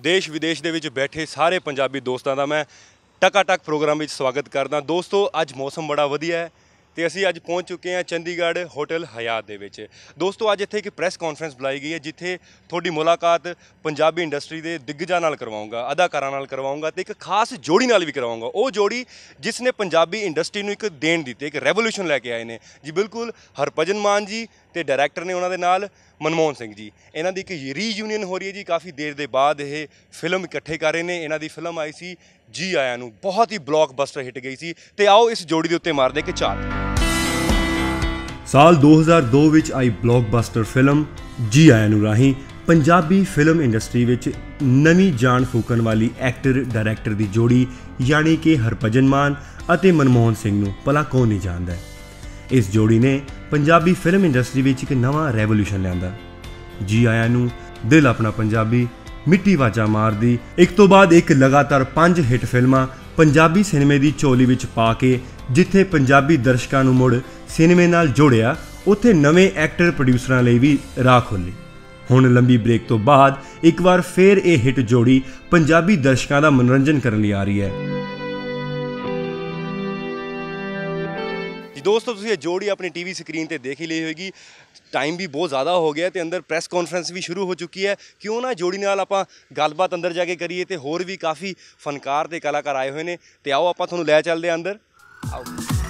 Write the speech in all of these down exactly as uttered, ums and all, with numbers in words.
देश विदेश ਦੇ ਵਿੱਚ ਬੈਠੇ ਸਾਰੇ ਪੰਜਾਬੀ ਦੋਸਤਾਂ ਦਾ ਮੈਂ ਟਕਾ ਟਕ ਪ੍ਰੋਗਰਾਮ ਵਿੱਚ ਸਵਾਗਤ ਕਰਦਾ। ਦੋਸਤੋ ਅੱਜ ਮੌਸਮ ਬੜਾ ਵਧੀਆ ਹੈ ਤੇ ਅਸੀਂ ਅੱਜ ਪਹੁੰਚ ਚੁੱਕੇ ਹਾਂ ਚੰਡੀਗੜ੍ਹ ਹੋਟਲ ਹਯਾਤ ਦੇ ਵਿੱਚ। ਦੋਸਤੋ ਅੱਜ ਇੱਥੇ ਇੱਕ ਪ੍ਰੈਸ ਕਾਨਫਰੰਸ ਬੁਲਾਈ ਗਈ ਹੈ ਜਿੱਥੇ ਤੁਹਾਡੀ ਮੁਲਾਕਾਤ ਪੰਜਾਬੀ ਇੰਡਸਟਰੀ ਦੇ ਦਿੱਗਜਾਂ ਨਾਲ ਕਰਵਾਉਂਗਾ, ਅਦਾਕਾਰਾਂ ਨਾਲ ਕਰਵਾਉਂਗਾ ਤੇ ਇੱਕ ਖਾਸ ਜੋੜੀ ਨਾਲ ਵੀ ਕਰਵਾਉਂਗਾ। ਉਹ ਜੋੜੀ ਜਿਸ ਨੇ ਪੰਜਾਬੀ ਇੰਡਸਟਰੀ ਨੂੰ ਇੱਕ ਦੇਣ ਦਿੱਤੀ, ਇੱਕ ਰੈਵੋਲੂਸ਼ਨ ਲੈ ਕੇ ਆਏ ਨੇ ਜੀ। ਬਿਲਕੁਲ ਹਰਭਜਨ ਮਾਨ ਜੀ ਤੇ ਡਾਇਰੈਕਟਰ ਨੇ ਉਹਨਾਂ ਦੇ ਨਾਲ मनमोहन सिंह जी। इन्हां दी एक रीयूनीयन हो रही है जी, काफ़ी देर के बाद ये फिल्म इकट्ठे कर रहे हैं। इन्हां दी फिल्म आई सी जी आया नूं, बहुत ही ब्लॉकबस्टर हिट गई सी। ते आओ इस जोड़ी दे उत्ते मारदे कि झात। साल दो हज़ार दो विच आई ब्लॉकबस्टर फिल्म जी आया नूं राहीं पंजाबी फिल्म इंडस्ट्री विच नवीं जान फूकण वाली एक्टर डायरैक्टर दी जोड़ी यानी कि हरभजन मान अते मनमोहन सिंह नूं भला कौन नहीं जानदा। इस जोड़ी ने पंजाबी फिल्म इंडस्ट्री विच एक नवा रेवोल्यूशन लियांदा। जी आया नूं, दिल अपना पंजाबी, मिट्टी वाजा मार दी, एक तो बाद एक लगातार पांच हिट फिल्मां पंजाबी सिनेमे दी झोली विच पा के जिथे पंजाबी दर्शकां नूं मुड़ सिनेमे नाल जोड़िया, उत्थे नवे एक्टर प्रोड्यूसरां लई भी राह खोली। हुण लंबी ब्रेक तो बाद एक बार फिर ये हिट जोड़ी पंजाबी दर्शकां दा मनोरंजन करन लई आ रही है। दोस्तों तुसीं जोड़ी अपनी टीवी स्क्रीन पर देख ही ली होगी। टाइम भी बहुत ज़्यादा हो गया तो अंदर प्रैस कॉन्फ्रेंस भी शुरू हो चुकी है। क्यों ना जोड़ी नाल आपां गलबात अंदर जाके करिए तो होर भी काफ़ी फनकार ते कलाकार आए हुए हैं। तो आओ आपां तुहानूं लै चलदे अंदर। आओ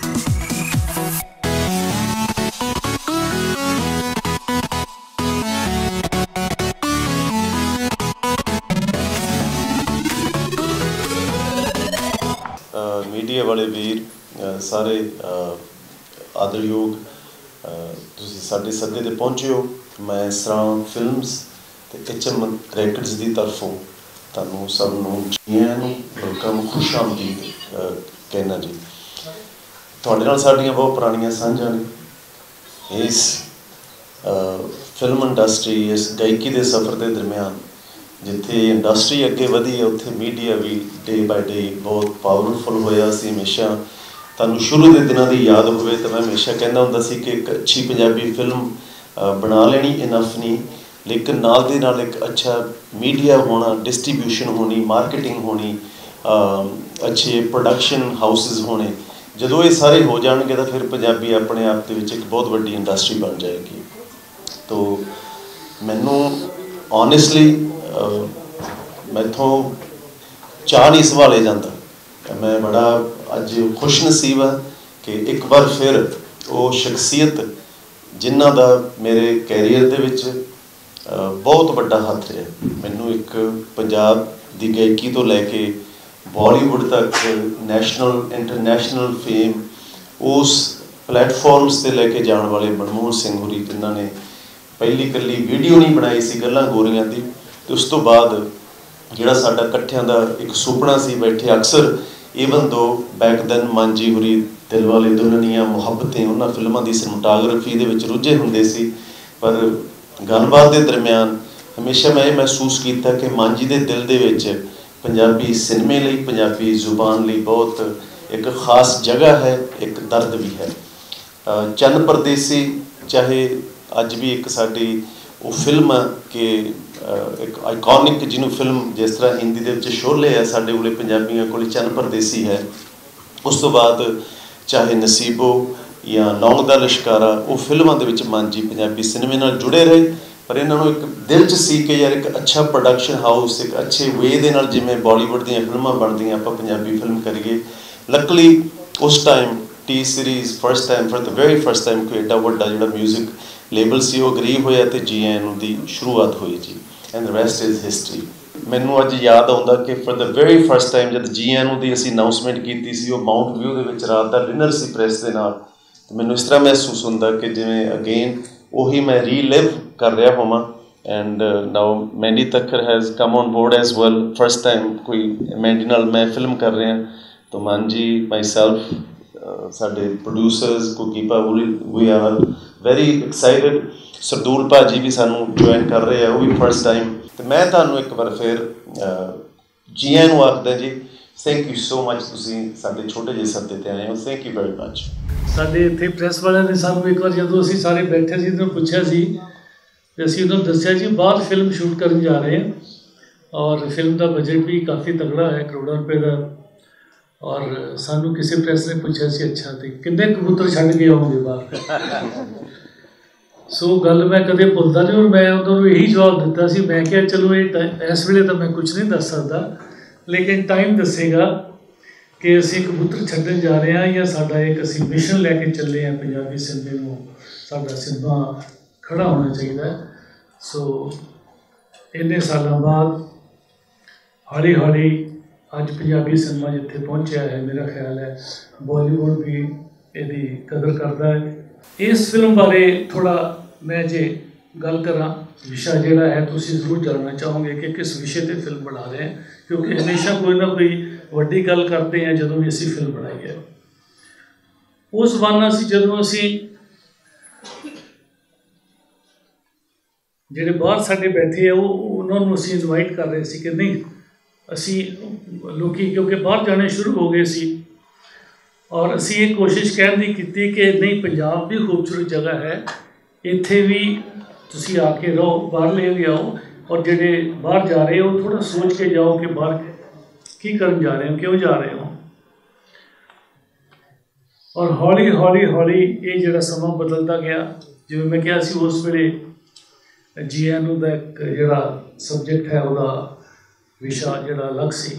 मीडिया वाले वीर सारे आदरयोग तुसीं साडे सदे ते पहुंचे हो। मैं सरां फिल्म्स ते एच एम रैकड्स की तरफों तुहानूं सब नूं जीआं नूं वेलकम खुश आमदीद कहना जी। तुहाडे नाल साडीआं बहुत पुराणियां सांझां ने। इस फिल्म इंडस्ट्री इस गायकी के सफ़र के दरम्यान जिथे इंडस्ट्री अगे वधी है उत्थे मीडिया भी डे बाय डे बहुत पावरफुल होया सी। हमेशा तुहानूं शुरू के दिनों की याद होवे तो मैं हमेशा कहना हुंदा सी कि एक अच्छी पंजाबी फिल्म बना लेनी इनफ नहीं, लेकिन नाल दे नाल एक अच्छा मीडिया होना, डिस्ट्रीब्यूशन होनी, मार्केटिंग होनी, अच्छे प्रोडक्शन हाउसिस होने। जदों ये सारे हो जाएंगे तो फिर पंजाबी अपने आप के विच एक बहुत वड्डी इंडस्ट्री बन जाएगी। तो मैनू ऑनेस्टली मैथों चाह नहीं सवाले जाता। मैं बड़ा अज खुश नसीब हाँ कि एक बार फिर वो शख्सियत जिन्हां दा मेरे कैरियर दे विच बहुत वड्डा हथ है। मैनू एक पंजाब दी गायकी तो लैके बॉलीवुड तक नैशनल इंटरनैशनल फेम उस प्लेटफॉर्म्स ते लैके जाण वाले मनमोहन सिंह होरी जिन्हां ने पहली कल्ली वीडियो नहीं बनाई सी गल्लां गोरियां दी, तो उस तो बाद जिहड़ा साडा इकट्ठियां दा एक सुपना सी बैठे अक्सर ईवन दो बैक दैन मांझी होरी दिल वाले दुल्हनियां मुहब्बतें उन्हां फिल्मां की सिनेमाटोग्राफी दे विच रुझे हुंदे सी। पर गलबात के दरम्यान हमेशा मैं ये महसूस किया कि मांझी के दिल दे विच पंजाबी सिनेमे लई पंजाबी जुबान लई बहुत एक खास जगह है, एक दर्द भी है। चंद परदेसी चाहे अज भी एक साडी वो फिल्म के एक आइकॉनिक जिन्हों फिल्म जिस तरह हिंदी के शोले है साढ़े कोले पंजाबियों को चंद परदेसी है। उस तो बाद चाहे नसीबो या नौंग दा लिशकारा वो फिल्मों के मांझी पंजाबी सिनेमे नाल जुड़े रहे। पर इन्होंने एक दिल च सी कि यार एक अच्छा प्रोडक्शन हाउस एक अच्छे वे दे नाल जिवें बॉलीवुड दी फिल्मां बनदियां आपां पंजाबी फिल्म करिए। लकली उस time T Series first time for the very first time कोई एडा वड्डा जिहड़ा म्यूजिक लेबल सी वो गरीब होया तो जी एन दी शुरुआत हुई जी। And the rest is history. मैनू अज याद आउंदा कि for the very first time जब जी एन की असीं अनाउंसमेंट की सी वो माउंट व्यू दे विच रात का डिनर सी प्रेस के नाल, तो मैनू इस तरह महसूस होंदा कि जिवें अगेन उही मैं रीलिव कर रहा होवां। And now Mandy Takhar has come on board as well. First time कोई मैंडी नाल मैं फिल्म कर रहा, तो मांझी माई सैल्फ साडे प्रोड्यूसर्स कोकीपा we are very excited. Sardool भाजी भी सानू ज्वाइन कर रहे हैं, वो भी फर्स्ट टाइम। तो मैं तुहानू एक बार फिर जी आया नूं आखदा जी। थैंक यू सो मच, तुसीं साडे छोटे जे सदे ते आए हो। Thank you very much. साडे इत्थे प्रैस वालियां ने सानू एक बार जदों असीं सारे बैठे सी तो पुछया सी ते असीं उन्हां नूं दस्सिया जी बाहर फिल्म शूट करन जा रहे हैं और फिल्म का बजट भी काफ़ी तगड़ा है, करोड़ों रुपए का। और सानू किसी प्रेस ने पूछा सी अच्छा तो किन्ने कबूतर छड्ड के आओगे बाहर। सो गल मैं कदे भुलदा नहीं, और मैं उन्होंने यही जवाब दिता सी, मैं क्या चलो ये इस वेले तो मैं कुछ नहीं दस सकता, लेकिन टाइम दसेगा कि असीं कबूतर छड्डन जा रहे हैं या साडा एक असीं मिशन लैके चले हैं पंजाबी सिनेमे नूं, साडा सिनेमा खड़ा होना चाहिए। सो इन्ने सालों बाद हौली हौली अज पंजाबी सिनेमा जिथे पहुँचा है, मेरा ख्याल है बॉलीवुड भी इहदी कदर करता है। इस फिल्म बारे थोड़ा मैं जे गल करा, विशा जिहड़ा है तुसीं जरूर जानना चाहोगे कि किस विषय पर फिल्म बना रहे हैं, क्योंकि हमेशा कोई ना कोई वड्डी गल करते हैं जदों भी असीं फिल्म बनाई है। उस जमाना सी जदों असीं ਜਿਹੜੇ ਬਾਹਰ ਸਾਡੇ ਬੈਠੇ ਆ ਉਹ ਉਹਨਾਂ ਨੂੰ ਅਸੀਂ ਇਨਵਾਈਟ ਕਰ ਰਹੇ ਸੀ ਕਿ ਨਹੀਂ ਅਸੀਂ ਲੋਕੀ ਕਿਉਂਕਿ ਬਾਹਰ ਜਾਣੇ ਸ਼ੁਰੂ ਹੋ ਗਏ ਸੀ, ਔਰ ਅਸੀਂ ਇਹ ਕੋਸ਼ਿਸ਼ ਕਹਿਣ ਦੀ ਕੀਤੀ ਕਿ ਨਹੀਂ ਪੰਜਾਬ ਵੀ ਖੂਬਸੂਰਤ ਜਗ੍ਹਾ ਹੈ, ਇੱਥੇ ਵੀ ਤੁਸੀਂ ਆ ਕੇ ਰਹੋ, ਬਾਹਰਲੇ ਵੀ ਆਓ, ਔਰ ਜਿਹੜੇ ਬਾਹਰ ਜਾ ਰਹੇ ਹੋ ਥੋੜ੍ਹਾ ਸੋਚ ਕੇ ਜਾਓ ਕਿ ਬਾਹਰ ਕੀ ਕਰਨ ਜਾ ਰਹੇ ਹੋ, ਕਿਉਂ ਜਾ ਰਹੇ ਹੋ। ਔਰ ਹੌਲੀ ਹੌਲੀ ਹੌਲੀ ਇਹ ਜਿਹੜਾ ਸਮਾਂ ਬਦਲਦਾ ਗਿਆ, ਜਿਵੇਂ ਮੈਂ ਕਿਹਾ ਸੀ ਉਸ ਵੇਲੇ जी एन यू का एक जोड़ा सबजैक्ट है वह विशा जोड़ा अलग सी।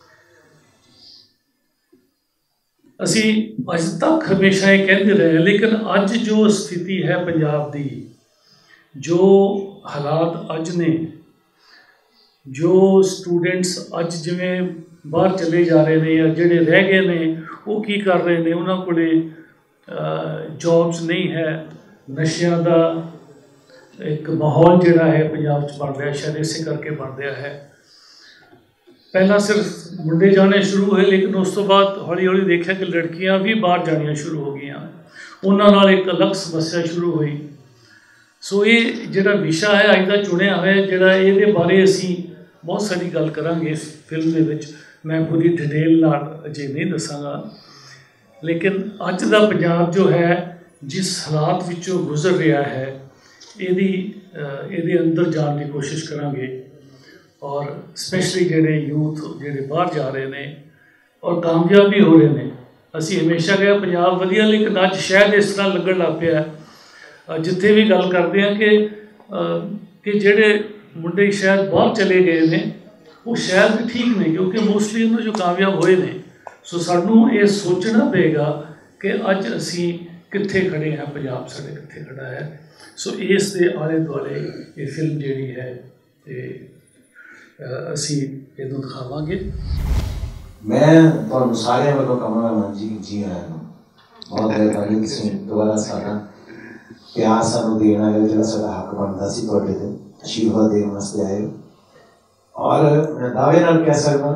असी अज तक हमेशा ये कहते रहे, लेकिन अज जो स्थिति है पंजाब की, जो हालात अज ने, जो स्टूडेंट्स अज जिमें बाहर चले जा रहे हैं या जोड़े रह गए ने वो की कर रहे हैं, उन्होंने को जॉब्स नहीं है, नशिया का एक माहौल जोड़ा है पंजाब बन रहा है, शायद इसे करके बन रहा है। पहला सिर्फ मुंडे जाने शुरू हुए, लेकिन उस तो बाद हौली हौली देखा कि लड़कियां भी बाहर जानिया शुरू हो गई, उन्होंने एक अलग समस्या शुरू हुई। सो ये जोड़ा विशा है अज का चुनिया है, जोड़ा ये बारे असी बहुत सारी गल करांगे इस फिल्म के विच, मैं पूरी डिटेल नाल अजे नहीं दसांगा, लेकिन अज का पंजाब जो है जिस हालात विचों गुजर रहा है ਇਹਦੀ ਇਹਦੇ ਅੰਦਰ ਜਾਣ ਦੀ ਕੋਸ਼ਿਸ਼ ਕਰਾਂਗੇ। ਔਰ ਸਪੈਸ਼ਲੀ ਜਿਹੜੇ ਯੂਥ ਜਿਹੜੇ ਬਾਹਰ ਜਾ ਰਹੇ ਨੇ ਔਰ ਕਾਮਯਾਬ ਵੀ ਹੋ ਰਹੇ ਨੇ। ਅਸੀਂ ਹਮੇਸ਼ਾ ਕਿਹਾ ਪੰਜਾਬ ਵਧੀਆ, ਲੇਕਿਨ ਅੱਜ ਸ਼ਾਇਦ ਇਸ ਤਰ੍ਹਾਂ ਲੱਗਣ ਲੱਗ ਪਿਆ ਜਿੱਥੇ ਵੀ ਗੱਲ ਕਰਦੇ ਹਾਂ ਕਿ ਕਿ ਜਿਹੜੇ ਮੁੰਡੇ ਸ਼ਾਇਦ ਬਾਹਰ ਚਲੇ ਗਏ ਨੇ ਉਹ ਸ਼ਾਇਦ ਵੀ ਠੀਕ ਨੇ, ਕਿਉਂਕਿ ਮੋਸਟਲੀ ਉਹਨਾਂ ਜੋ ਕਾਮਯਾਬ ਹੋਏ ਨੇ। ਸੋ ਸਾਨੂੰ ਇਹ ਸੋਚਣਾ ਪਏਗਾ ਕਿ ਅੱਜ ਅਸੀਂ ਕਿੱਥੇ ਖੜੇ ਹਾਂ, ਪੰਜਾਬ ਸਾਡੇ ਕਿੱਥੇ ਖੜਾ ਹੈ। सो इस दे आले दुआले ये फिल्म जिहड़ी है ते असी इहनूं दिखावांगे। मैं तुहानूं सारिਆਂ ਵੱਲੋਂ ਕਹਾਂਗਾ ਮਾਨ जी जी आया ਨੂੰ बहुत ਮਿਹਰਬਾਨੀ ਤੁਸੀਂ ਦੁਬਾਰਾ ਸਾਡਾ ਪਿਆਰ ਸਾਨੂੰ ਦੇਣ ਆਏ, ਜਿਹੜਾ ਸਾਡਾ ਹੱਕ ਬਣਦਾ ਸੀ ਤੁਹਾਡੇ ਤੇ ਆਸ਼ੀਰਵਾਦ ਦੇਣ ਵਾਸਤੇ ਆਏ। ਔਰ ਮੈਂ ਦਾਅਵੇ ਨਾਲ ਕਹਿ ਸਕਦਾ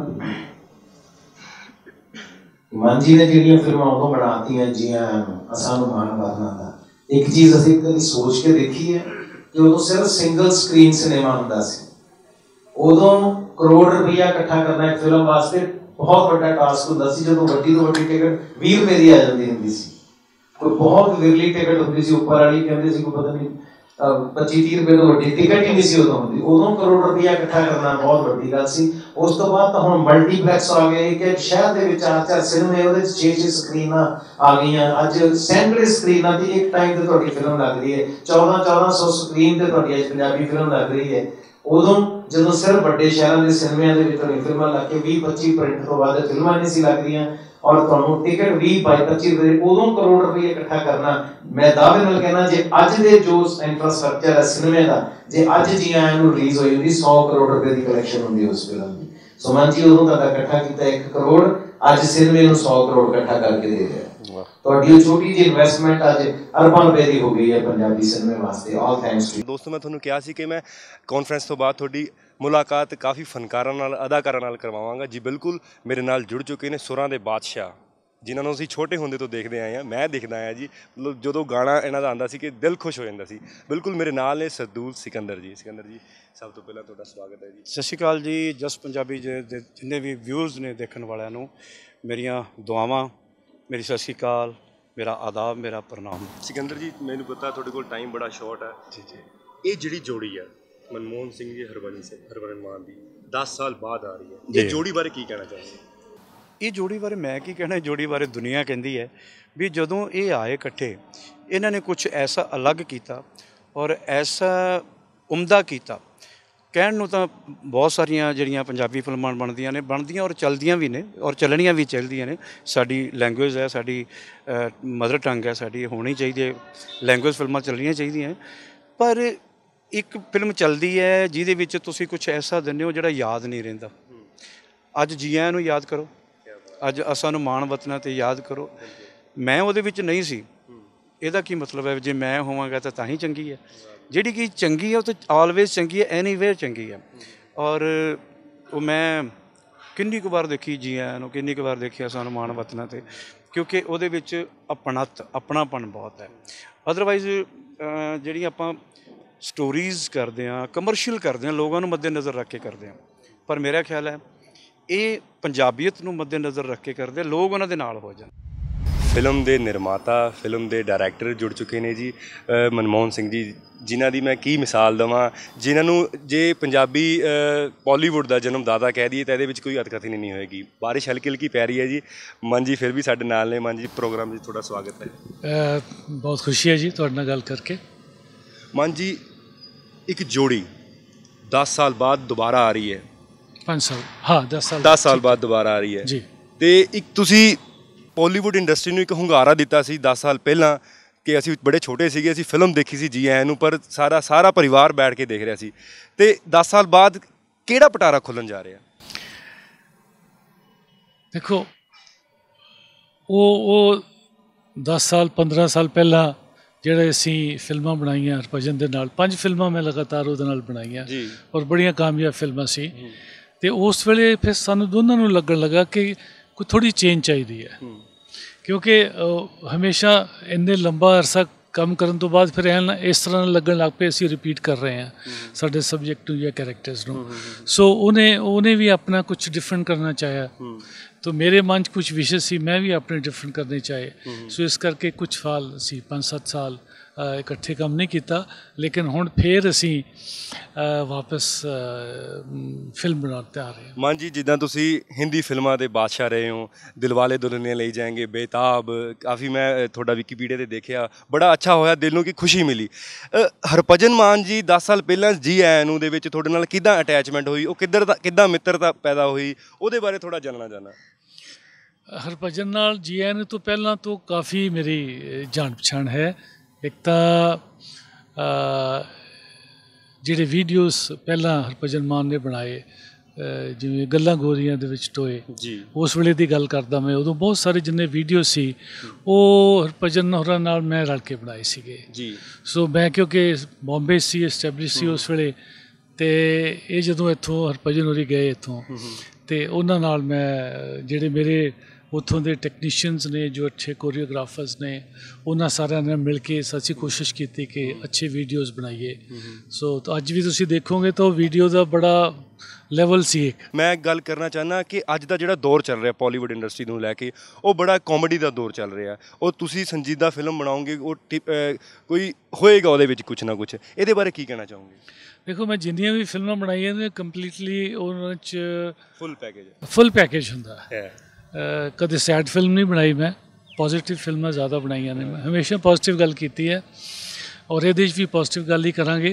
ਮਾਨ जी ਨੇ ਜਿਹੜੀਆਂ ਫਿਲਮਾਂ ਉਦੋਂ ਬਣਾਤੀਆਂ ਜੀ ਆਇਆ ਨੂੰ ਸਾਨੂੰ ਮਾਣ ਵਰਨਾ ਦਾ एक चीज़ असीं कभी सोच के देखी है कि उदों सिर्फ सिंगल स्क्रीन सिनेमा हुंदा सी, उदों करोड़ रुपया इकट्ठा करना एक फिल्म वास्ते बहुत बड़ा टास्क हुंदा सी। जदों वड्डी तो वड्डी टिकट बीस रुपए दी आ जाती हुंदी सी, कोई बहुत विरली टिकट हुंदी सी, उपर वाली कहंदे सी कोई पता नहीं पच्ची तीस रुपए तो वड्डी टिकट ही नहीं सी उदों हुंदी। उदों करोड़ रुपया इकट्ठा करना बहुत वड्डी गल सी। उस तो बाद तो हुण मल्टीप्लैक्स आ गए कि शहर दे विच चार चार सिनेमे उहदे च छे छे स्क्रीनां आ गईयां। अज सैकड़े स्क्रीनां दी एक टाइम ते तुहाडी फिल्म लग रही है, चौदह चौदह सौ स्क्रीन ते तुहाडी अज पंजाबी फिल्म लग रही है। उदों जदों सिर्फ वड्डे शहरां दे सिनेमिਆਂ दे विच तुहाडी फिल्मां लग के बीस पच्ची प्रिंट तो बाद फिल्मां नहीं सी लग रहीआं और तुहानूं टिकट बीस बाई पच्ची रुपए उदों करोड़ रुपये इकट्ठा करना। मैं दावे नाल कहना जे अज दे जो इंफ्रास्ट्रक्चर है सिनेमे दा, जे अज जी आया नूं रिलीज होई हुंदी सौ करोड़ रुपए दी कलैक्शन हुंदी उस फिल्म दी। सो मान जी उदों तुहाडा इकट्ठा कीता एक करोड़, अज सिनेमे नूं सौ करोड़ इकट्ठा करके दे रहा। ਤੁਹਾਡੀ छोटी जी इन्वेस्टमेंट अज अरबां रुपए दी हो गई है पंजाबी सिनेमे वास्ते। ऑल थैंक्स टू दोस्तों, मैं ਤੁਹਾਨੂੰ ਕਿਹਾ ਸੀ ਕਿ ਮੈਂ ਕਾਨਫਰੰਸ ਤੋਂ ਬਾਅਦ ਤੁਹਾਡੀ ਮੁਲਾਕਾਤ ਕਾਫੀ ਫਨਕਾਰਾਂ ਨਾਲ, ਅਦਾਕਾਰਾਂ ਨਾਲ ਕਰਵਾਵਾਂਗਾ। ਜੀ ਬਿਲਕੁਲ ਮੇਰੇ ਨਾਲ ਜੁੜ ਚੁੱਕੇ ਨੇ ਸੁਰਾਂ ਦੇ ਬਾਦਸ਼ਾਹ, ਜਿਨ੍ਹਾਂ ਨੂੰ ਅਸੀਂ ਛੋਟੇ ਹੁੰਦੇ ਤੋਂ ਦੇਖਦੇ ਆਏ ਹਾਂ। ਮੈਂ ਦੇਖਦਾ ਆਇਆ ਜੀ, ਮਤਲਬ ਜਦੋਂ ਗਾਣਾ ਇਹਨਾਂ ਦਾ ਆਉਂਦਾ ਸੀ ਕਿ ਦਿਲ ਖੁਸ਼ ਹੋ ਜਾਂਦਾ ਸੀ। ਬਿਲਕੁਲ ਮੇਰੇ ਨਾਲ ਨੇ ਸਰਦੂਲ ਸਿਕੰਦਰ ਜੀ। ਸਿਕੰਦਰ ਜੀ, ਸਭ ਤੋਂ ਪਹਿਲਾਂ ਤੁਹਾਡਾ ਸਵਾਗਤ ਹੈ ਜੀ। ਸਤਿ ਸ਼੍ਰੀ ਅਕਾਲ ਜੀ। ਜਸ ਪੰਜਾਬੀ ਦੇ ਜਿੰਨੇ ਵੀ ਵਿਊਜ਼ ਨੇ ਦੇਖਣ ਵਾਲਿਆਂ ਨੂੰ ਮੇਰੀਆਂ ਦੁਆਵਾਂ, ਮੇਰੀ ਸਤਿ ਸ਼੍ਰੀ ਅਕਾਲ, ਮੇਰਾ ਆਦਾਬ, ਮੇਰਾ ਪ੍ਰਣਾਮ। ਸਿਕੰਦਰ ਜੀ, ਮੈਨੂੰ ਪਤਾ ਤੁਹਾਡੇ ਕੋਲ ਟਾਈਮ ਬੜਾ ਸ਼ਾਰਟ ਹੈ। ਜੀ ਜੀ। ਇਹ ਜਿਹੜੀ ਜੋੜੀ ਹੈ ਮਨਮੋਹਨ ਸਿੰਘ ਜੀ ਹਰਭਜਨ ਸਿੰਘ ਹਰਭਜਨ ਮਾਨ ਦੀ ਦਸ ਸਾਲ ਬਾਅਦ ਆ ਰਹੀ ਹੈ, ਜੀ। ਇਹ ਜੋੜੀ ਬਾਰੇ ਕੀ ਕਹਿਣਾ ਚਾਹੁੰਦੇ? ਇਹ ਜੋੜੀ ਬਾਰੇ ਮੈਂ ਕੀ ਕਹਿਣਾ, ਜੋੜੀ ਬਾਰੇ ਦੁਨੀਆ ਕਹਿੰਦੀ ਹੈ ਵੀ ਜਦੋਂ ਇਹ ਆਏ ਇਕੱਠੇ, ਇਹਨਾਂ ਨੇ ਕੁਝ ਐਸਾ ਅਲੱਗ ਕੀਤਾ ਔਰ ਐਸਾ ਉਮਦਾ ਕੀਤਾ। ਕਹਿਣ ਨੂੰ ਤਾਂ ਬਹੁਤ ਸਾਰੀਆਂ ਜਿਹੜੀਆਂ ਪੰਜਾਬੀ ਫਿਲਮਾਂ ਬਣਦੀਆਂ ਨੇ ਬਣਦੀਆਂ ਔਰ ਚੱਲਦੀਆਂ ਵੀ ਨੇ ਔਰ ਚੱਲਣੀਆਂ ਵੀ ਚਾਹੀਦੀਆਂ ਨੇ। ਸਾਡੀ ਲੈਂਗੁਏਜ ਹੈ, ਸਾਡੀ ਮਦਰ ਟੰਗ ਹੈ, ਸਾਡੀ ਹੋਣੀ ਚਾਹੀਦੀ ਹੈ, ਲੈਂਗੁਏਜ ਫਿਲਮਾਂ ਚੱਲਣੀਆਂ ਚਾਹੀਦੀਆਂ। ਪਰ ਇੱਕ ਫਿਲਮ ਚੱਲਦੀ ਹੈ ਜਿਹਦੇ ਵਿੱਚ ਤੁਸੀਂ ਕੁਝ ਐਸਾ ਦਿੰਦੇ ਹੋ ਜਿਹੜਾ ਯਾਦ ਨਹੀਂ ਰਹਿੰਦਾ। ਅੱਜ ਜੀ ਆਇਆਂ ਨੂੰ ਯਾਦ ਕਰੋ, ਅੱਜ ਅਸਾਂ ਨੂੰ ਮਾਣ ਵਤਨਾਂ 'ਤੇ ਯਾਦ ਕਰੋ। ਮੈਂ ਉਹਦੇ ਵਿੱਚ ਨਹੀਂ ਸੀ, ਇਹਦਾ ਕੀ ਮਤਲਬ ਹੈ? ਜੇ ਮੈਂ ਹੋਵਾਂਗਾ ਤਾਂ ਤਾਂ ਹੀ ਚੰਗੀ ਹੈ। ਜਿਹੜੀ ਕਿ ਚੰਗੀ ਹੈ ਉਹ ਤਾਂ ਆਲਵੇਜ਼ ਚੰਗੀ ਹੈ, ਐਨੀਵੇਅਰ ਚੰਗੀ ਹੈ। ਔਰ ਉਹ ਮੈਂ ਕਿੰਨੀ ਕੁ ਵਾਰ ਦੇਖੀ ਜੀ ਆਇਆਂ ਨੂੰ, ਕਿੰਨੀ ਕੁ ਵਾਰ ਦੇਖਿਆ ਸਾਨੂੰ ਮਾਣ ਵਤਨਾਂ 'ਤੇ, ਕਿਉਂਕਿ ਉਹਦੇ ਵਿੱਚ ਆਪਣਤ ਆਪਣਾਪਣ ਬਹੁਤ ਹੈ। ਅਦਰਵਾਈਜ਼ ਜਿਹੜੀਆਂ ਆਪਾਂ ਸਟੋਰੀਜ਼ ਕਰਦੇ ਹਾਂ, ਕਮਰਸ਼ੀਅਲ ਕਰਦੇ ਹਾਂ, ਲੋਕਾਂ ਨੂੰ ਮੱਦੇ ਨਜ਼ਰ ਰੱਖ ਕੇ ਕਰਦੇ ਹਾਂ। ਪਰ ਮੇਰਾ ਖਿਆਲ ਹੈ ਇਹ ਪੰਜਾਬੀਅਤ ਨੂੰ ਮੱਦੇ ਨਜ਼ਰ ਰੱਖ ਕੇ ਕਰਦੇ, ਲੋਕ ਉਹਨਾਂ ਦੇ ਨਾਲ ਹੋ ਜਾਣ। ਫਿਲਮ ਦੇ ਨਿਰਮਾਤਾ, ਫਿਲਮ ਦੇ ਡਾਇਰੈਕਟਰ ਜੁੜ ਚੁੱਕੇ ਨੇ ਜੀ, ਮਨਮੋਹਨ ਸਿੰਘ ਜੀ, ਜਿਨ੍ਹਾਂ ਦੀ ਮੈਂ ਕੀ ਮਿਸਾਲ ਦੇਵਾਂ, ਜਿਨ੍ਹਾਂ ਨੂੰ ਜੇ ਪੰਜਾਬੀ ਬਾਲੀਵੁੱਡ ਦਾ ਜਨਮਦਾਤਾ ਕਹਿ ਦਈਏ ਤਾਂ ਇਹਦੇ ਵਿੱਚ ਕੋਈ ਅਤਕਥਨੀ ਨਹੀਂ ਹੋਏਗੀ। ਬਾਰਿਸ਼ ਹਲਕੀ ਹਲਕੀ ਪੈ ਰਹੀ ਹੈ ਜੀ, ਮਨ ਜੀ ਫਿਰ ਵੀ ਸਾਡੇ ਨਾਲ ਨੇ। ਮਨ ਜੀ, ਪ੍ਰੋਗਰਾਮ 'ਚ ਤੁਹਾਡਾ ਸਵਾਗਤ ਹੈ। ਬਹੁਤ ਖੁਸ਼ੀ ਹੈ ਜੀ ਤੁਹਾਡੇ ਨਾਲ ਗੱਲ ਕਰਕੇ। ਮਨ ਜੀ, ਇੱਕ ਜੋੜੀ ਦਸ ਸਾਲ ਬਾਅਦ ਦੁਬਾਰਾ ਆ ਰਹੀ ਹੈ। ਪੰਜ ਸਾਲ ਹਾਂ ਦਸ ਸਾਲ ਦਸ ਸਾਲ ਬਾਅਦ ਦੁਬਾਰਾ ਆ ਰਹੀ ਹੈ ਜੀ। ਅਤੇ ਇੱਕ ਤੁਸੀਂ ਬਾਲੀਵੁੱਡ ਇੰਡਸਟਰੀ ਨੂੰ ਇੱਕ ਹੁੰਗਾਰਾ ਦਿੱਤਾ ਸੀ ਦਸ ਸਾਲ ਪਹਿਲਾਂ ਕਿ ਅਸੀਂ ਬੜੇ ਛੋਟੇ ਸੀਗੇ, ਅਸੀਂ ਫਿਲਮ ਦੇਖੀ ਸੀ ਜੀ ਆਇਆਂ ਨੂੰ, ਪਰ ਸਾਰਾ ਸਾਰਾ ਪਰਿਵਾਰ ਬੈਠ ਕੇ ਦੇਖ ਰਿਹਾ ਸੀ। ਅਤੇ ਦਸ ਸਾਲ ਬਾਅਦ ਕਿਹੜਾ ਪਟਾਰਾ ਖੁੱਲ੍ਹਣ ਜਾ ਰਿਹਾ? ਦੇਖੋ, ਉਹ ਉਹ ਦਸ ਸਾਲ ਪੰਦਰਾਂ ਸਾਲ ਪਹਿਲਾਂ ਜਿਹੜੇ ਅਸੀਂ ਫਿਲਮਾਂ ਬਣਾਈਆਂ ਹਰਭਜਨ ਦੇ ਨਾਲ, ਪੰਜ ਫਿਲਮਾਂ ਮੈਂ ਲਗਾਤਾਰ ਉਹਦੇ ਨਾਲ ਬਣਾਈਆਂ ਔਰ ਬੜੀਆਂ ਕਾਮਯਾਬ ਫਿਲਮਾਂ ਸੀ। ਅਤੇ ਉਸ ਵੇਲੇ ਫਿਰ ਸਾਨੂੰ ਦੋਨਾਂ ਨੂੰ ਲੱਗਣ ਲੱਗਾ ਕਿ ਕੋਈ ਥੋੜ੍ਹੀ ਚੇਂਜ ਚਾਹੀਦੀ ਹੈ, ਕਿਉਂਕਿ ਹਮੇਸ਼ਾ ਇੰਨੇ ਲੰਬਾ ਅਰਸਾ ਕੰਮ ਕਰਨ ਤੋਂ ਬਾਅਦ ਫਿਰ ਐਂ ਇਸ ਤਰ੍ਹਾਂ ਲੱਗਣ ਲੱਗ ਪਏ ਅਸੀਂ ਰਿਪੀਟ ਕਰ ਰਹੇ ਹਾਂ ਸਾਡੇ ਸਬਜੈਕਟ ਨੂੰ ਜਾਂ ਕੈਰੈਕਟਰਸ ਨੂੰ। ਸੋ ਉਹਨੇ ਉਹਨੇ ਵੀ ਆਪਣਾ ਕੁਛ ਡਿਫਰੈਂਟ ਕਰਨਾ ਚਾਹਿਆ, ਤਾਂ ਮੇਰੇ ਮਨ 'ਚ ਕੁਛ ਵਿਸ਼ੇ ਸੀ, ਮੈਂ ਵੀ ਆਪਣੇ ਡਿਫਰੈਂਟ ਕਰਨੇ ਚਾਹੇ। ਸੋ ਇਸ ਕਰਕੇ ਕੁਛ ਸਾਲ ਅਸੀਂ ਪੰਜ ਸੱਤ ਸਾਲ ਇਕੱਠੇ ਕੰਮ ਨਹੀਂ ਕੀਤਾ, ਲੇਕਿਨ ਹੁਣ ਫਿਰ ਅਸੀਂ ਵਾਪਸ ਫਿਲਮ ਬਣਾਉਣ 'ਤੇ ਆ ਰਹੇ ਹਾਂ। ਮਨ ਜੀ, ਜਿੱਦਾਂ ਤੁਸੀਂ ਹਿੰਦੀ ਫਿਲਮਾਂ ਦੇ ਬਾਦਸ਼ਾਹ ਰਹੇ ਹੋ, ਦਿਲਵਾਲੇ ਦੁਲਹਨੀਆਂ ਲੈ ਜਾਏਂਗੇ, ਬੇਤਾਬ, ਕਾਫੀ ਮੈਂ ਤੁਹਾਡਾ ਵਿਕੀਪੀਡੀਆ 'ਤੇ ਦੇਖਿਆ, ਬੜਾ ਅੱਛਾ ਹੋਇਆ, ਦਿਲ ਨੂੰ ਕੀ ਖੁਸ਼ੀ ਮਿਲੀ। ਹਰਭਜਨ ਮਾਨ ਜੀ ਦਸ ਸਾਲ ਪਹਿਲਾਂ ਜੀ ਆਇਆਂ ਨੂੰ ਦੇ ਵਿੱਚ ਤੁਹਾਡੇ ਨਾਲ ਕਿੱਦਾਂ ਅਟੈਚਮੈਂਟ ਹੋਈ, ਉਹ ਕਿੱਧਰ ਦਾ ਕਿੱਦਾਂ ਮਿੱਤਰਤਾ ਪੈਦਾ ਹੋਈ, ਉਹਦੇ ਬਾਰੇ ਥੋੜ੍ਹਾ ਜਾਣਨਾ ਚਾਹੁੰਦਾ। ਹਰਭਜਨ ਨਾਲ ਜੀ ਆਇਆਂ ਨੂੰ ਤੋਂ ਪਹਿਲਾਂ ਤੋਂ ਕਾਫੀ ਮੇਰੀ ਜਾਣ ਪਛਾਣ ਹੈ। ਇੱਕ ਤਾਂ ਜਿਹੜੇ ਵੀਡੀਓਜ਼ ਪਹਿਲਾਂ ਹਰਭਜਨ ਮਾਨ ਨੇ ਬਣਾਏ, ਜਿਵੇਂ ਗੱਲਾਂ ਗੋਰੀਆਂ ਦੇ ਵਿੱਚ ਟੋਏ ਜੀ, ਉਸ ਵੇਲੇ ਦੀ ਗੱਲ ਕਰਦਾ ਮੈਂ, ਉਦੋਂ ਬਹੁਤ ਸਾਰੇ ਜਿੰਨੇ ਵੀਡੀਓ ਸੀ ਉਹ ਹਰਭਜਨ ਹੋਰਾਂ ਨਾਲ ਮੈਂ ਰਲ ਕੇ ਬਣਾਏ ਸੀਗੇ ਜੀ। ਸੋ ਮੈਂ ਕਿਉਂਕਿ ਬੰਬੇ ਸੀ ਐਸਟੈਬਲਿਸ਼ ਸੀ ਉਸ ਵੇਲੇ, ਅਤੇ ਇਹ ਜਦੋਂ ਇੱਥੋਂ ਹਰਭਜਨ ਹੋਰੀ ਗਏ ਇੱਥੋਂ, ਅਤੇ ਉਹਨਾਂ ਨਾਲ ਮੈਂ ਜਿਹੜੇ ਮੇਰੇ ਉੱਥੋਂ ਦੇ ਟੈਕਨੀਸ਼ੀਅਨਸ ਨੇ, ਜੋ ਅੱਛੇ ਕੋਰੀਓਗ੍ਰਾਫਰਸ ਨੇ, ਉਹਨਾਂ ਸਾਰਿਆਂ ਨੇ ਮਿਲ ਕੇ ਅਸੀਂ ਕੋਸ਼ਿਸ਼ ਕੀਤੀ ਕਿ ਅੱਛੇ ਵੀਡੀਓਜ਼ ਬਣਾਈਏ। ਸੋ ਅੱਜ ਵੀ ਤੁਸੀਂ ਦੇਖੋਗੇ ਤਾਂ ਉਹ ਵੀਡੀਓ ਦਾ ਬੜਾ ਲੈਵਲ ਸੀ। ਇੱਕ ਮੈਂ ਗੱਲ ਕਰਨਾ ਚਾਹੁੰਦਾ ਕਿ ਅੱਜ ਦਾ ਜਿਹੜਾ ਦੌਰ ਚੱਲ ਰਿਹਾ ਬਾਲੀਵੁੱਡ ਇੰਡਸਟਰੀ ਨੂੰ ਲੈ ਕੇ, ਉਹ ਬੜਾ ਕਾਮੇਡੀ ਦਾ ਦੌਰ ਚੱਲ ਰਿਹਾ। ਉਹ ਤੁਸੀਂ ਸੰਜੀਦਾ ਫਿਲਮ ਬਣਾਓਗੇ, ਉਹ ਕੋਈ ਹੋਏਗਾ ਉਹਦੇ ਵਿੱਚ ਕੁਛ ਨਾ ਕੁਛ, ਇਹਦੇ ਬਾਰੇ ਕੀ ਕਹਿਣਾ ਚਾਹੋਗੇ? ਦੇਖੋ, ਮੈਂ ਜਿੰਨੀਆਂ ਵੀ ਫਿਲਮਾਂ ਬਣਾਈਆਂ ਨੇ ਕੰਪਲੀਟਲੀ ਉਹਨਾਂ 'ਚ ਫੁੱਲ ਪੈਕੇਜ ਫੁੱਲ ਪੈਕੇਜ ਹੁੰਦਾ ਹੈ। ਕਦੇ ਸੈਡ ਫਿਲਮ ਨਹੀਂ ਬਣਾਈ ਮੈਂ, ਪੋਜ਼ੀਟਿਵ ਫਿਲਮਾਂ ਜ਼ਿਆਦਾ ਬਣਾਈਆਂ ਨੇ। ਮੈਂ ਹਮੇਸ਼ਾ ਪੋਜ਼ੀਟਿਵ ਗੱਲ ਕੀਤੀ ਹੈ ਔਰ ਇਹਦੇ 'ਚ ਵੀ ਪੋਜ਼ੀਟਿਵ ਗੱਲ ਹੀ ਕਰਾਂਗੇ।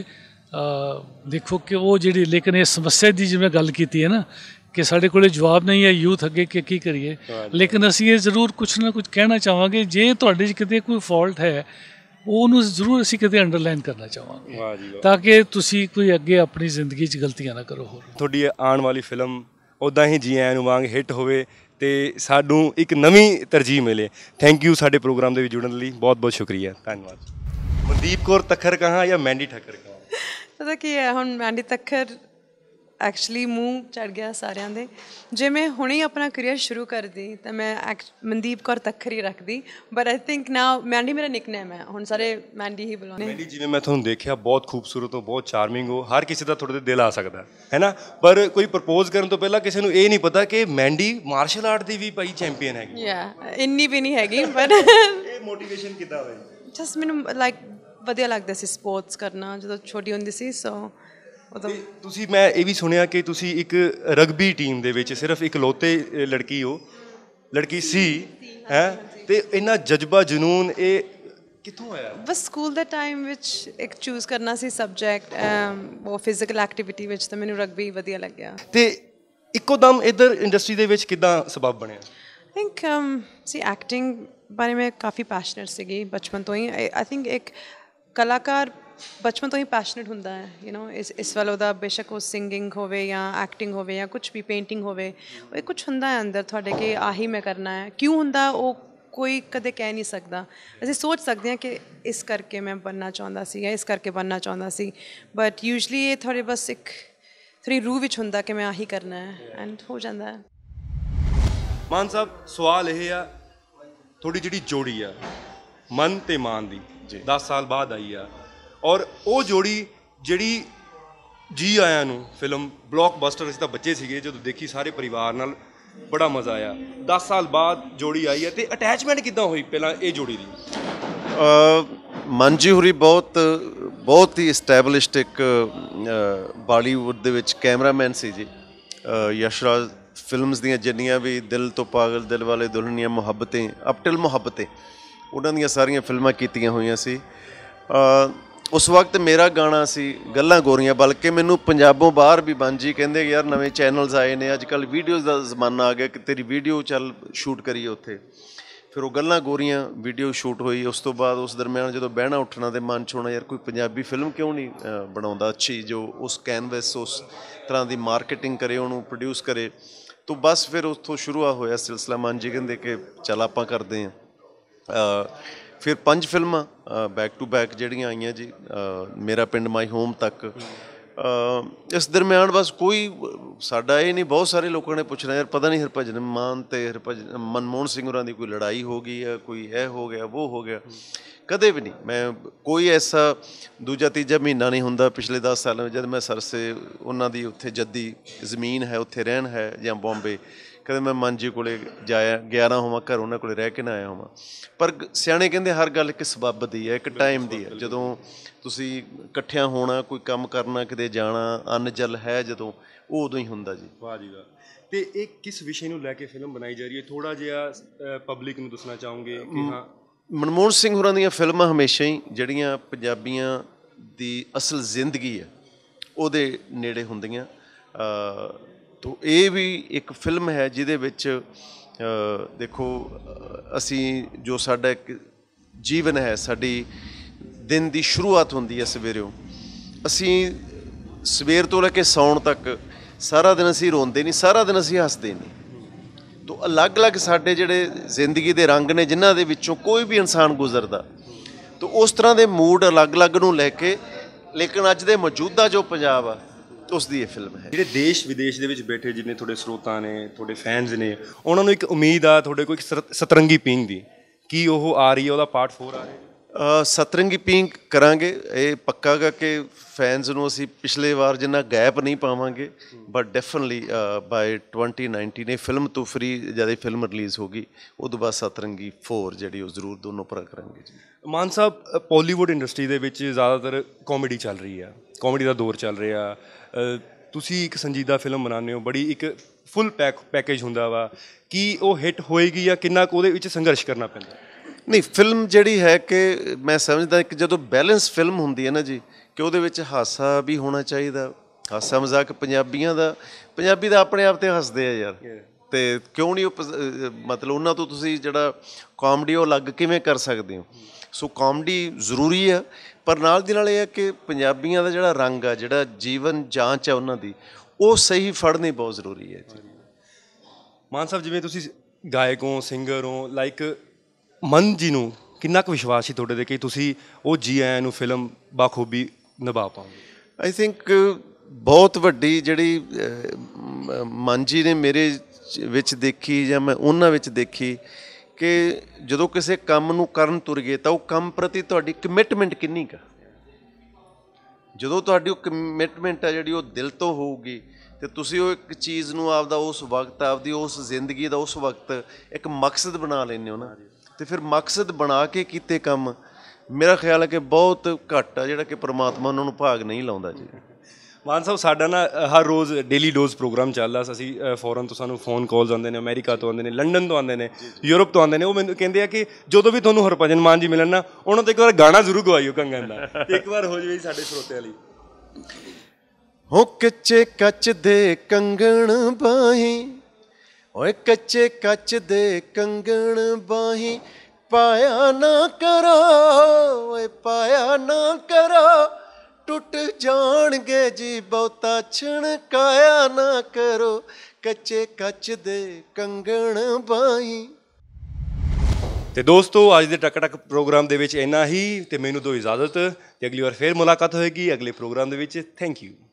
ਦੇਖੋ ਕਿ ਉਹ ਜਿਹੜੀ, ਲੇਕਿਨ ਇਹ ਸਮੱਸਿਆ ਦੀ ਜਿਵੇਂ ਗੱਲ ਕੀਤੀ ਹੈ ਨਾ ਕਿ ਸਾਡੇ ਕੋਲ ਜਵਾਬ ਨਹੀਂ ਹੈ ਯੂਥ ਅੱਗੇ ਕਿ ਕੀ ਕਰੀਏ, ਲੇਕਿਨ ਅਸੀਂ ਇਹ ਜ਼ਰੂਰ ਕੁਛ ਨਾ ਕੁਛ ਕਹਿਣਾ ਚਾਹਾਂਗੇ। ਜੇ ਤੁਹਾਡੇ 'ਚ ਕਿਤੇ ਕੋਈ ਫਾਲਟ ਹੈ ਉਹਨੂੰ ਜ਼ਰੂਰ ਅਸੀਂ ਕਿਤੇ ਅੰਡਰਲਾਈਨ ਕਰਨਾ ਚਾਹਾਂਗੇ, ਤਾਂ ਕਿ ਤੁਸੀਂ ਕੋਈ ਅੱਗੇ ਆਪਣੀ ਜ਼ਿੰਦਗੀ 'ਚ ਗਲਤੀਆਂ ਨਾ ਕਰੋ। ਹੋਰ ਤੁਹਾਡੀ ਆਉਣ ਵਾਲੀ ਫਿਲਮ ਉੱਦਾਂ ਹੀ ਜੀ ਆਇਆਂ ਨੂੰ ਵਾਂਗ ਹਿੱਟ ਹੋਵੇ ਅਤੇ ਸਾਨੂੰ ਇੱਕ ਨਵੀਂ ਤਰਜੀਹ ਮਿਲੇ। ਥੈਂਕ ਯੂ ਸਾਡੇ ਪ੍ਰੋਗਰਾਮ ਦੇ ਵਿੱਚ ਜੁੜਨ ਲਈ, ਬਹੁਤ ਬਹੁਤ ਸ਼ੁਕਰੀਆ, ਧੰਨਵਾਦ। ਮਨਦੀਪ ਕੌਰ ਤੱਖਰ ਕਹਾਂ ਜਾਂ ਮੈਂਡੀ ਠੱਕਰ ਕਹਾਂ? ਪਤਾ ਕੀ ਹੈ, ਹੁਣ ਮੈਂਡੀ ਤੱਖਰ ਐਕਚੁਅਲੀ ਮੂੰਹ ਚੜ੍ਹ ਗਿਆ ਸਾਰਿਆਂ ਦੇ। ਜੇ ਮੈਂ ਹੁਣੇ ਹੀ ਆਪਣਾ ਕਰੀਅਰ ਸ਼ੁਰੂ ਕਰਦੀ ਤਾਂ ਮੈਂ ਐਕ ਮਨਦੀਪ ਕੌਰ ਤੱਖਰ ਹੀ ਰੱਖਦੀ, but I think now Mandy ਮੇਰਾ ਨਿਕਨੇਮ ਹੈ, ਹੁਣ ਸਾਰੇ ਮੈਂਡੀ ਹੀ ਬੁਲਾਉਂਦੇ। ਮੈਂਡੀ, ਜਿਵੇਂ ਮੈਂ ਤੁਹਾਨੂੰ ਦੇਖਿਆ, ਬਹੁਤ ਖੂਬਸੂਰਤ ਹੋ, ਬਹੁਤ ਚਾਰਮਿੰਗ ਹੋ, ਹਰ ਕਿਸੇ ਦਾ ਤੁਹਾਡੇ 'ਤੇ ਦਿਲ ਆ ਸਕਦਾ ਹੈ ਨਾ, ਪਰ ਕੋਈ ਪ੍ਰਪੋਜ਼ ਕਰਨ ਤੋਂ ਪਹਿਲਾਂ ਕਿਸੇ ਨੂੰ ਇਹ ਨਹੀਂ ਪਤਾ ਕਿ ਮੈਂਡੀ ਮਾਰਸ਼ਲ ਆਰਟ ਦੀ ਵੀ ਭਾਈ ਚੈਂਪੀਅਨ ਹੈਗੀ। ਯਾ ਇੰਨੀ ਵੀ ਨਹੀਂ ਹੈਗੀ, ਪਰ ਇਹ ਮੋਟੀਵੇਸ਼ਨ ਕਿੱਦਾਂ ਹੋਈ? ਜਸਟ ਮੈਨੂੰ ਲਾਈਕ ਵਧੀਆ ਲੱਗਦਾ ਸੀ ਸਪੋਰਟਸ ਕਰਨਾ ਜਦੋਂ ਛੋਟੀ ਹੁੰਦੀ ਸੀ। ਸੋ ਉਦੋਂ ਤੁਸੀਂ ਮੈਂ ਇਹ ਵੀ ਸੁਣਿਆ ਕਿ ਤੁਸੀਂ ਇੱਕ ਰਗਬੀ ਟੀਮ ਦੇ ਵਿੱਚ ਸਿਰਫ ਇਕਲੌਤੇ ਲੜਕੀ ਹੋ ਲੜਕੀ ਸੀ ਹੈ ਤੇ ਇੰਨਾ ਜਜ਼ਬਾ ਜਨੂਨ ਇਹ ਕਿੱਥੋਂ ਆਇਆ? ਬਸ ਸਕੂਲ ਦੇ ਟਾਈਮ ਵਿੱਚ ਇੱਕ ਚੂਜ਼ ਕਰਨਾ ਸੀ ਸਬਜੈਕਟ ਉਹ ਫਿਜ਼ੀਕਲ ਐਕਟੀਵਿਟੀ ਵਿੱਚ, ਤਾਂ ਮੈਨੂੰ ਰਗਬੀ ਵਧੀਆ ਲੱਗਿਆ। ਤੇ ਇੱਕੋ ਦਮ ਇੱਧਰ ਇੰਡਸਟਰੀ ਦੇ ਵਿੱਚ ਕਿੱਦਾਂ ਸਬਬ ਬਣਿਆ? ਆਈ ਥਿੰਕ ਸੀ ਐਕਟਿੰਗ ਬਾਰੇ ਮੈਂ ਕਾਫੀ ਪੈਸ਼ਨੇਟ ਸੀਗੀ ਬਚਪਨ ਤੋਂ ਹੀ। ਆਈ ਥਿੰਕ ਇੱਕ ਕਲਾਕਾਰ ਬਚਪਨ ਤੋਂ ਹੀ ਪੈਸ਼ਨੇਟ ਹੁੰਦਾ ਹੈ, ਯੂ ਨੋ ਇਸ ਇਸ ਵੱਲ ਉਹਦਾ, ਬੇਸ਼ੱਕ ਉਹ ਸਿੰਗਿੰਗ ਹੋਵੇ ਜਾਂ ਐਕਟਿੰਗ ਹੋਵੇ ਜਾਂ ਕੁਛ ਵੀ, ਪੇਂਟਿੰਗ ਹੋਵੇ, ਉਹ ਕੁਛ ਹੁੰਦਾ ਹੈ ਅੰਦਰ ਤੁਹਾਡੇ ਕਿ ਆਹੀ ਮੈਂ ਕਰਨਾ ਹੈ। ਕਿਉਂ ਹੁੰਦਾ ਉਹ ਕੋਈ ਕਦੇ ਕਹਿ ਨਹੀਂ ਸਕਦਾ। ਅਸੀਂ ਸੋਚ ਸਕਦੇ ਹਾਂ ਕਿ ਇਸ ਕਰਕੇ ਮੈਂ ਬਣਨਾ ਚਾਹੁੰਦਾ ਸੀ ਜਾਂ ਇਸ ਕਰਕੇ ਬਣਨਾ ਚਾਹੁੰਦਾ ਸੀ, ਬਟ ਯੂਜਲੀ ਇਹ ਥੋੜ੍ਹੇ ਬਸ ਇੱਕ ਥੋੜ੍ਹੀ ਰੂਹ ਵਿੱਚ ਹੁੰਦਾ ਕਿ ਮੈਂ ਆਹੀ ਕਰਨਾ ਹੈ ਐਂਡ ਹੋ ਜਾਂਦਾ ਹੈ। ਮਾਨ ਸਾਹਿਬ, ਸਵਾਲ ਇਹ ਆ, ਤੁਹਾਡੀ ਜਿਹੜੀ ਜੋੜੀ ਆ ਮਨ ਤੇ ਮਾਨ ਦੀ ਦਸ ਸਾਲ ਬਾਅਦ ਆਈ ਆ, ਔਰ ਉਹ ਜੋੜੀ ਜਿਹੜੀ ਜੀ ਆਇਆਂ ਨੂੰ ਫਿਲਮ ਬਲੌਕਬਸਟਰ, ਅਸੀਂ ਤਾਂ ਬੱਚੇ ਸੀਗੇ ਜਦੋਂ ਦੇਖੀ ਸਾਰੇ ਪਰਿਵਾਰ ਨਾਲ, ਬੜਾ ਮਜ਼ਾ ਆਇਆ। ਦਸ ਸਾਲ ਬਾਅਦ ਜੋੜੀ ਆਈ ਹੈ ਤੇ ਅਟੈਚਮੈਂਟ ਕਿੱਦਾਂ ਹੋਈ ਪਹਿਲਾਂ ਇਹ ਜੋੜੀ ਦੀ? ਮਨ ਜੀ ਹੋਰੀ ਬਹੁਤ ਬਹੁਤ ਹੀ ਐਸਟੈਬਲਿਸ਼ਡ ਇੱਕ ਬਾਲੀਵੁੱਡ ਦੇ ਵਿੱਚ ਕੈਮਰਾਮੈਨ ਸੀ ਜੀ। ਯਸ਼ਰਾਜ ਫਿਲਮਸ ਦੀਆਂ ਜਿੰਨੀਆਂ ਵੀ ਦਿਲ ਤੋਂ ਪਾਗਲ, ਦਿਲ ਵਾਲੇ ਦੁਲਹਨੀਆਂ, ਮੁਹੱਬतें, ਅਬ ਟਿਲ ਮੁਹੱਬतें, ਉਹਨਾਂ ਦੀਆਂ ਸਾਰੀਆਂ ਫਿਲਮਾਂ ਕੀਤੀਆਂ ਹੋਈਆਂ ਸੀ। ਉਸ ਵਕਤ ਮੇਰਾ ਗਾਣਾ ਸੀ ਗੱਲਾਂ ਗੋਰੀਆਂ, ਬਲਕਿ ਮੈਨੂੰ ਪੰਜਾਬੋਂ ਬਾਹਰ ਵੀ ਬਾਂਜੀ ਕਹਿੰਦੇ ਯਾਰ ਨਵੇਂ ਚੈਨਲਸ ਆਏ ਨੇ, ਅੱਜ ਕੱਲ੍ਹ ਵੀਡੀਓਜ਼ ਦਾ ਜ਼ਮਾਨਾ ਆ ਗਿਆ ਕਿ ਤੇਰੀ ਵੀਡੀਓ ਚੱਲ ਸ਼ੂਟ ਕਰੀਏ ਉੱਥੇ। ਫਿਰ ਉਹ ਗੱਲਾਂ ਗੋਰੀਆਂ ਵੀਡੀਓ ਸ਼ੂਟ ਹੋਈ। ਉਸ ਤੋਂ ਬਾਅਦ ਉਸ ਦਰਮਿਆਨ ਜਦੋਂ ਬਹਿਣਾ ਉੱਠਣਾ ਦੇ ਮਨ 'ਚ ਹੋਣਾ ਯਾਰ ਕੋਈ ਪੰਜਾਬੀ ਫਿਲਮ ਕਿਉਂ ਨਹੀਂ ਬਣਾਉਂਦਾ ਅੱਛੀ, ਜੋ ਉਸ ਕੈਨਵਸ ਉਸ ਤਰ੍ਹਾਂ ਦੀ ਮਾਰਕੀਟਿੰਗ ਕਰੇ, ਉਹਨੂੰ ਪ੍ਰੋਡਿਊਸ ਕਰੇ। ਤੋ ਬਸ ਫਿਰ ਉੱਥੋਂ ਸ਼ੁਰੂ ਹੋਇਆ ਸਿਲਸਿਲਾ। ਮਨ ਜੀ ਕਹਿੰਦੇ ਕਿ ਚੱਲ ਆਪਾਂ ਕਰਦੇ ਹਾਂ। ਫਿਰ ਪੰਜ ਫਿਲਮਾਂ ਬੈਕ ਟੂ ਬੈਕ ਜਿਹੜੀਆਂ ਆਈਆਂ ਜੀ, ਮੇਰਾ ਪਿੰਡ ਮਾਈ ਹੋਮ ਤੱਕ। ਇਸ ਦਰਮਿਆਨ ਬਸ ਕੋਈ ਸਾਡਾ ਇਹ ਨਹੀਂ, ਬਹੁਤ ਸਾਰੇ ਲੋਕਾਂ ਨੇ ਪੁੱਛਣਾ ਯਾਰ ਪਤਾ ਨਹੀਂ ਹਰਭਜਨ ਮਾਨ ਅਤੇ ਹਰਭਜਨ ਮਨਮੋਹਨ ਸਿੰਘ ਹੋਰਾਂ ਦੀ ਕੋਈ ਲੜਾਈ ਹੋ ਗਈ ਹੈ, ਕੋਈ ਇਹ ਹੋ ਗਿਆ ਉਹ ਹੋ ਗਿਆ। ਕਦੇ ਵੀ ਨਹੀਂ। ਮੈਂ ਕੋਈ ਐਸਾ ਦੂਜਾ ਤੀਜਾ ਮਹੀਨਾ ਨਹੀਂ ਹੁੰਦਾ ਪਿਛਲੇ ਦਸ ਸਾਲਾਂ ਵਿੱਚ ਜਦ ਮੈਂ ਸਰਸੇ ਉਹਨਾਂ ਦੀ ਉੱਥੇ ਜੱਦੀ ਜ਼ਮੀਨ ਹੈ ਉੱਥੇ ਰਹਿਣ ਹੈ ਜਾਂ ਬੰਬੇ, ਕਦੇ ਮੈਂ ਮਨ ਜੀ ਕੋਲੇ ਜਾਇਆ ਗਿਆ ਨਾ ਹੋਵਾਂ, ਘਰ ਉਹਨਾਂ ਕੋਲੇ ਰਹਿ ਕੇ ਨਾ ਆਇਆ ਹੋਵਾਂ। ਪਰ ਸਿਆਣੇ ਕਹਿੰਦੇ ਹਰ ਗੱਲ ਇੱਕ ਸਬੱਬ ਦੀ ਹੈ, ਇੱਕ ਟਾਈਮ ਦੀ ਹੈ। ਜਦੋਂ ਤੁਸੀਂ ਇਕੱਠਿਆਂ ਹੋਣਾ, ਕੋਈ ਕੰਮ ਕਰਨਾ, ਕਿਤੇ ਜਾਣਾ, ਅੰਨ ਜਲ ਹੈ ਜਦੋਂ, ਉਹ ਉਦੋਂ ਹੀ ਹੁੰਦਾ ਜੀ। ਵਾਹ ਜੀ ਵਾਹ। ਤੇ ਇਹ ਕਿਸ ਵਿਸ਼ੇ ਨੂੰ ਲੈ ਕੇ ਫਿਲਮ ਬਣਾਈ ਜਾ ਰਹੀ ਹੈ, ਥੋੜ੍ਹਾ ਜਿਹਾ ਪਬਲਿਕ ਨੂੰ ਦੱਸਣਾ ਚਾਹੋਗੇ ਕਿ ਹਾਂ? ਮਨਮੋਹਨ ਸਿੰਘ ਹੋਰਾਂ ਦੀਆਂ ਫਿਲਮਾਂ ਹਮੇਸ਼ਾ ਹੀ ਜਿਹੜੀਆਂ ਪੰਜਾਬੀਆਂ ਦੀ ਅਸਲ ਜ਼ਿੰਦਗੀ ਹੈ ਉਹਦੇ ਨੇੜੇ ਹੁੰਦੀਆਂ। ਤੋ ਇਹ ਵੀ ਇੱਕ ਫਿਲਮ ਹੈ ਜਿਹਦੇ ਵਿੱਚ ਦੇਖੋ ਅਸੀਂ ਜੋ ਸਾਡਾ ਇੱਕ ਜੀਵਨ ਹੈ, ਸਾਡੀ ਦਿਨ ਦੀ ਸ਼ੁਰੂਆਤ ਹੁੰਦੀ ਹੈ ਸਵੇਰਿਓਂ, ਅਸੀਂ ਸਵੇਰ ਤੋਂ ਲੈ ਕੇ ਸੌਣ ਤੱਕ ਸਾਰਾ ਦਿਨ ਅਸੀਂ ਰੋਂਦੇ ਨਹੀਂ, ਸਾਰਾ ਦਿਨ ਅਸੀਂ ਹੱਸਦੇ ਨਹੀਂ। ਤੋ ਅਲੱਗ-ਅਲੱਗ ਸਾਡੇ ਜਿਹੜੇ ਜ਼ਿੰਦਗੀ ਦੇ ਰੰਗ ਨੇ ਜਿਨ੍ਹਾਂ ਦੇ ਵਿੱਚੋਂ ਕੋਈ ਵੀ ਇਨਸਾਨ ਗੁਜ਼ਰਦਾ, ਤੋ ਉਸ ਤਰ੍ਹਾਂ ਦੇ ਮੂਡ ਅਲੱਗ-ਅਲੱਗ ਨੂੰ ਲੈ ਕੇ, ਲੇਕਿਨ ਅੱਜ ਦੇ ਮੌਜੂਦਾ ਜੋ ਪੰਜਾਬ ਆ ਉਸ ਦੀ ਇਹ ਫਿਲਮ ਹੈ। ਜਿਹੜੇ ਦੇਸ਼ ਵਿਦੇਸ਼ ਦੇ ਵਿੱਚ ਬੈਠੇ ਜਿੰਨੇ ਤੁਹਾਡੇ ਸਰੋਤਾ ਨੇ, ਤੁਹਾਡੇ ਫੈਨਸ ਨੇ, ਉਹਨਾਂ ਨੂੰ ਇੱਕ ਉਮੀਦ ਆ ਤੁਹਾਡੇ ਕੋਲ ਇੱਕ ਸਤਰੰਗੀ ਪਿੰਗ ਦੀ, ਕੀ ਉਹ ਆ ਰਹੀ ਹੈ, ਉਹਦਾ ਪਾਰਟ ਫੋਰ ਆ ਰਿਹਾ? ਸਤਰੰਗੀ ਪਿੰਗ ਕਰਾਂਗੇ, ਇਹ ਪੱਕਾ ਗਾ ਕਿ ਫੈਨਸ ਨੂੰ ਅਸੀਂ ਪਿਛਲੇ ਵਾਰ ਜਿੰਨਾ ਗੈਪ ਨਹੀਂ ਪਾਵਾਂਗੇ, but definitely by twenty nineteen ਇਹ ਫਿਲਮ ਤੋਂ ਫਰੀ ਜਦ ਇਹ ਫਿਲਮ ਰਿਲੀਜ਼ ਹੋ ਗਈ ਉਦੋਂ ਬਾਅਦ ਸਤਰੰਗੀ ਫੋਰ ਜਿਹੜੀ ਉਹ ਜ਼ਰੂਰ ਦੋਨੋਂ ਭਰਾ ਕਰਾਂਗੇ ਜੀ। ਮਾਨ ਸਾਹਿਬ, ਪੋਲੀਵੁੱਡ ਇੰਡਸਟਰੀ ਦੇ ਵਿੱਚ ਜ਼ਿਆਦਾਤਰ ਕਾਮੇਡੀ ਚੱਲ ਰਹੀ ਆ, ਕਾਮੇਡੀ ਦਾ ਦੌਰ ਚੱਲ ਰਿਹਾ। ਤੁਸੀਂ ਇੱਕ ਸੰਜੀਦਾ ਫਿਲਮ ਬਣਾਉਂਦੇ ਹੋ, ਬੜੀ ਇੱਕ ਫੁੱਲ ਪੈਕ ਪੈਕੇਜ ਹੁੰਦਾ ਵਾ, ਕੀ ਉਹ ਹਿੱਟ ਹੋਏਗੀ ਜਾਂ ਕਿੰਨਾ ਕੁ ਉਹਦੇ ਵਿੱਚ ਸੰਘਰਸ਼ ਕਰਨਾ ਪੈਂਦਾ? ਨਹੀਂ, ਫਿਲਮ ਜਿਹੜੀ ਹੈ ਕਿ ਮੈਂ ਸਮਝਦਾ ਕਿ ਜਦੋਂ ਬੈਲੈਂਸ ਫਿਲਮ ਹੁੰਦੀ ਹੈ ਨਾ ਜੀ, ਕਿ ਉਹਦੇ ਵਿੱਚ ਹਾਸਾ ਵੀ ਹੋਣਾ ਚਾਹੀਦਾ। ਹਾਸਾ ਮਜ਼ਾਕ ਪੰਜਾਬੀਆਂ ਦਾ, ਪੰਜਾਬੀ ਦਾ ਆਪਣੇ ਆਪ 'ਤੇ ਹੱਸਦੇ ਆ ਯਾਰ, ਅਤੇ ਕਿਉਂ ਨਹੀਂ ਉਹ ਮਤਲਬ ਉਹਨਾਂ ਤੋਂ ਤੁਸੀਂ ਜਿਹੜਾ ਕਾਮੇਡੀ ਉਹ ਅਲੱਗ ਕਿਵੇਂ ਕਰ ਸਕਦੇ ਹੋ। ਸੋ ਕਾਮੇਡੀ ਜ਼ਰੂਰੀ ਆ, ਪਰ ਨਾਲ ਦੀ ਨਾਲ ਇਹ ਹੈ ਕਿ ਪੰਜਾਬੀਆਂ ਦਾ ਜਿਹੜਾ ਰੰਗ ਆ, ਜਿਹੜਾ ਜੀਵਨ ਜਾਂਚ ਆ ਉਹਨਾਂ ਦੀ, ਉਹ ਸਹੀ ਫੜਨੀ ਬਹੁਤ ਜ਼ਰੂਰੀ ਹੈ ਜੀ। ਮਾਨ ਸਾਹਿਬ, ਜਿਵੇਂ ਤੁਸੀਂ ਗਾਇਕ ਹੋ, ਸਿੰਗਰ ਹੋ, ਲਾਈਕ ਮਨ ਜੀ ਨੂੰ ਕਿੰਨਾ ਕੁ ਵਿਸ਼ਵਾਸ ਸੀ ਤੁਹਾਡੇ 'ਤੇ ਕਿ ਤੁਸੀਂ ਉਹ ਜੀ ਆਇਆਂ ਨੂੰ ਫਿਲਮ ਬਾਖੂਬੀ ਨਿਭਾ ਪਾਓਗੇ? ਆਈ ਥਿੰਕ ਬਹੁਤ ਵੱਡੀ ਜਿਹੜੀ ਮਨ ਜੀ ਨੇ ਮੇਰੇ ਵਿੱਚ ਦੇਖੀ ਜਾਂ ਮੈਂ ਉਹਨਾਂ ਵਿੱਚ ਦੇਖੀ ਕਿ ਜਦੋਂ ਕਿਸੇ ਕੰਮ ਨੂੰ ਕਰਨ ਤੁਰ ਗਏ ਤਾਂ ਉਹ ਕੰਮ ਪ੍ਰਤੀ ਤੁਹਾਡੀ ਕਮਿਟਮੈਂਟ ਕਿੰਨੀ ਕੁ, ਜਦੋਂ ਤੁਹਾਡੀ ਉਹ ਕਮਿਟਮੈਂਟ ਆ ਜਿਹੜੀ ਉਹ ਦਿਲ ਤੋਂ ਹੋਊਗੀ ਅਤੇ ਤੁਸੀਂ ਉਹ ਇੱਕ ਚੀਜ਼ ਨੂੰ ਆਪਦਾ ਉਸ ਵਕਤ, ਆਪਦੀ ਉਸ ਜ਼ਿੰਦਗੀ ਦਾ ਉਸ ਵਕਤ ਇੱਕ ਮਕਸਦ ਬਣਾ ਲੈਂਦੇ ਹੋ ਨਾ, ਅਤੇ ਫਿਰ ਮਕਸਦ ਬਣਾ ਕੇ ਕੀਤੇ ਕੰਮ ਮੇਰਾ ਖਿਆਲ ਹੈ ਕਿ ਬਹੁਤ ਘੱਟ ਆ ਜਿਹੜਾ ਕਿ ਪਰਮਾਤਮਾ ਉਹਨਾਂ ਨੂੰ ਭਾਗ ਨਹੀਂ ਲਾਉਂਦਾ ਜੀ। ਮਾਨ ਸਾਹਿਬ ਸਾਡਾ ਨਾ ਅ, ਹਰ ਰੋਜ਼ ਡੇਲੀ ਡੋਜ਼ ਪ੍ਰੋਗਰਾਮ ਚੱਲਦਾ ਅਸੀਂ ਫੋਰਨ ਤੋਂ ਸਾਨੂੰ ਫੋਨ ਕਾਲਸ ਆਉਂਦੇ ਨੇ, ਅਮਰੀਕਾ ਤੋਂ ਆਉਂਦੇ ਨੇ, ਲੰਡਨ ਤੋਂ ਆਉਂਦੇ ਨੇ, ਯੂਰਪ ਤੋਂ ਆਉਂਦੇ ਨੇ। ਉਹ ਮੈਨੂੰ ਕਹਿੰਦੇ ਆ ਕਿ ਜਦੋਂ ਵੀ ਤੁਹਾਨੂੰ ਹਰਭਜਨ ਮਾਨ ਜੀ ਮਿਲਣ ਨਾ ਉਹਨਾਂ ਤੋਂ ਇੱਕ ਵਾਰ ਗਾਣਾ ਜ਼ਰੂਰ ਗਵਾਈਓ ਕੰਗਨ ਦਾ, ਇੱਕ ਵਾਰ ਹੋ ਜਾਵੇ ਸਾਡੇ ਸਰੋਤਿਆਂ ਲਈ। ਹੋ ਕੱਚੇ ਕੱਚ ਦੇ ਕੰਗਣ ਬਾਹੀਂ, ਓਏ ਕੱਚੇ ਕੱਚ ਦੇ ਕੰਗਣ ਬਾਹੀਂ, ਪਾਇਆ ਨਾ ਕਰੋ ਓਏ ਪਾਇਆ ਨਾ ਕਰੋ, ਟੁੱਟ ਜਾਣਗੇ ਜੀ ਬਹੁਤਾ ਛਣਕਾਇਆ ਨਾ ਕਰੋ, ਕੱਚੇ ਕੱਚ ਦੇ ਕੰਗਣ ਬਾਹੀਂ। ਤੇ ਦੋਸਤੋ ਅੱਜ ਦੇ ਟਕ ਟਕ ਪ੍ਰੋਗਰਾਮ ਦੇ ਵਿੱਚ ਇੰਨਾ ਹੀ, ਤੇ ਮੈਨੂੰ ਦਿਓ ਇਜਾਜ਼ਤ, ਤੇ ਅਗਲੀ ਵਾਰ ਫੇਰ ਮੁਲਾਕਾਤ ਹੋਏਗੀ ਅਗਲੇ ਪ੍ਰੋਗਰਾਮ ਦੇ ਵਿੱਚ। Thank you.